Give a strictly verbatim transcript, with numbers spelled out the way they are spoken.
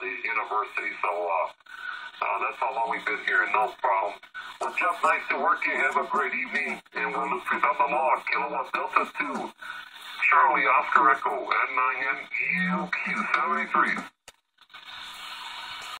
the university. So uh, uh, that's how long we've been here. No problem. Well, Jeff, nice to work you. Have a great evening. And we'll look for you on the log. Kilowatt Delta two. Charlie Oscar Echo. N nine N E U Q seventy-three.